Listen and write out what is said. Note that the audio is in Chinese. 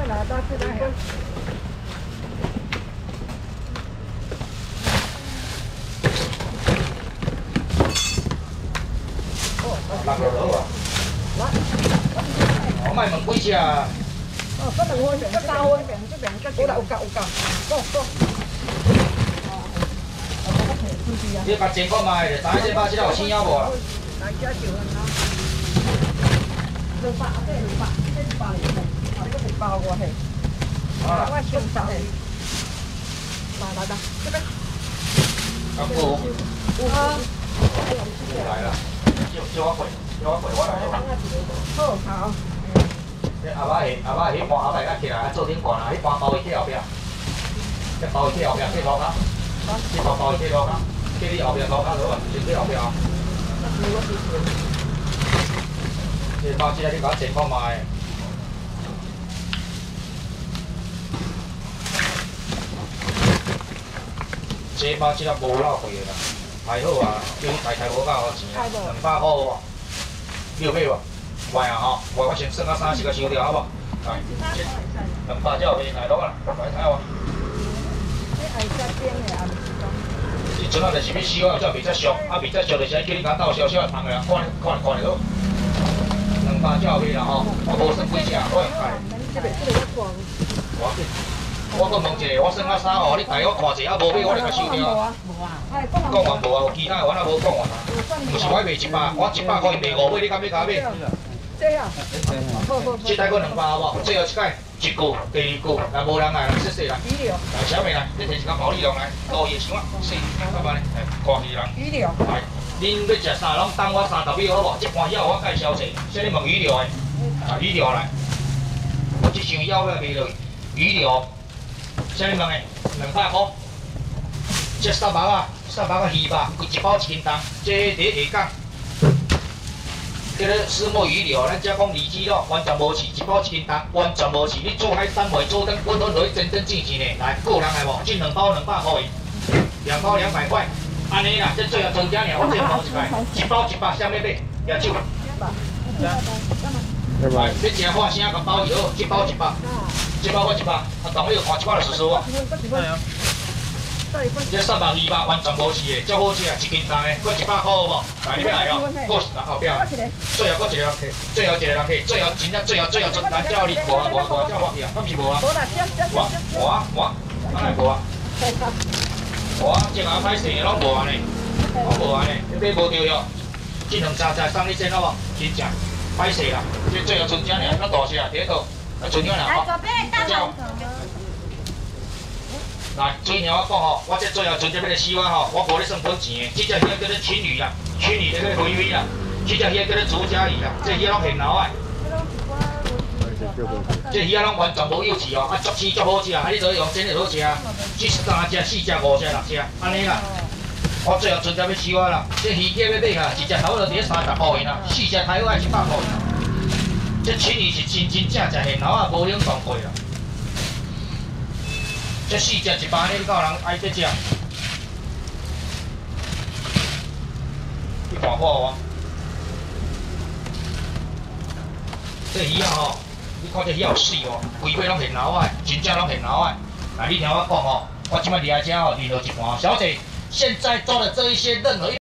来，到这来。 六落啊！我卖问几只啊？ 哦，嗰2分片，嗰9分片，这边有啦，有够。go。 你把钱看卖，就知这把这有生了无啦？ 来遮就啊，200，这200，这200里面，这个100我嘿。我上手。来，这边。 咁好。 有啊。 来啦，叫我回，我来啦。 好。 这阿爸迄盘后摆甲起来做顶悬啊，迄盘包伊去后壁，这包伊去后壁，去路骹，这盘包伊去路骹，去你后壁路骹落啊，先去后壁啊。这包起来你甲我坐看卖。这包起来无偌贵的啦，还好啊，叫你抬无够钱啊，200块好无？你有买无？卖啊吼，我先算啊30个收掉好无？来，200只有卖来落啊，来睇我。你阵啊就是要收啊，才袂遮俗，袂遮俗就是叫你甲斗小小糖个啦，看咧落。200只有卖啦吼，我无算几只，我用开。我讲问一下，我算啊3号，你带我看者，无买我就甲收掉。讲完无啊，有其他我哪无讲完啊？毋是我卖100，我100块卖5买，你敢要甲我买？ 这啊， 这台搁200好无？最后一届1句，第2句，来无人来，说来，来小妹来，你摕一个毛利龙来，倒伊箱啊，4，干嘛呢？看鱼龙。来，恁要食啥？拢等我30秒好无？这盘药我介绍者，说你问鱼料的，啊鱼料来，我这箱药要卖落鱼料，啥物问的？200块。这3包啊鱼吧，一包1斤重，这伫下港。叫做石墨鱼料，咱遮讲里脊肉，完全无饲，1包1斤重，完全无饲。你做海产袂做灯，滚落去真正正钱的。来，有人来无？这2包200块，2包200块，安尼啦，这最后增加尔，我这包100，1包100，啥物买？野酒。来，你食花生甲包药，1包100，1包我100，同你看1包就输啊。这300、200完全无饲的，足好食，1斤重的，搁100块好无？来，你要来哦，搁是后壁。最后搁一个人客，最后真正最后存单叫你无啊，叫发去啊，敢是无啊？我，哪来无啊？我这下歹势拢无安尼，我无安尼，你买无着哟。这2三只送你先好无？真正歹势啦，这最后存这尔，较大只啊，第一套，存这尔吼。来，最后我讲吼，我这最后存这要来死我吼，我无咧算本钱的。这只鱼叫做青鱼啦，青鱼叫做飞飞啦，这只鱼叫做竹荚鱼啦，这鱼拢现捞的。这鱼拢完全无幼稚哦，足鲜足好食，你做用真会好食。这3只、4只、5只、6只，安尼啦。我最后存这要死我啦，这鱼价要买下，一只头就伫30块啦，4只台湾100块啦。这青鱼是真正现捞啊，无冷冻过啦。这4只100呢，你敢有人爱这只？你看好无？这鱼啊吼，你看这鱼有水无？规尾拢现捞的，真正拢现捞的。来，你听我讲吼，我即摆离开遮吼，联络一盘，小姐，现在做的这一些任何一。